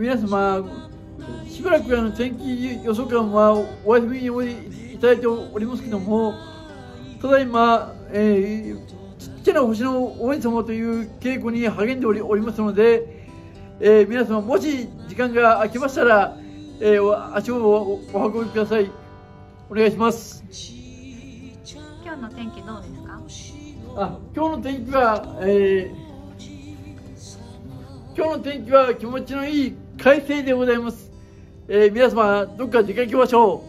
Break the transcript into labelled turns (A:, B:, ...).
A: 皆様、しばらく天気予測官はお休みをいただいておりますけども、ただいま、ちっちゃな星の王子様という稽古に励んでおりますので、皆様、もし時間が空きましたら、足をお運びください。お願いします。
B: 今日の天気どうですか？
A: 今日の天気は、今日の天気は気持ちのいい快晴でございます。皆様、どっか出かけましょう。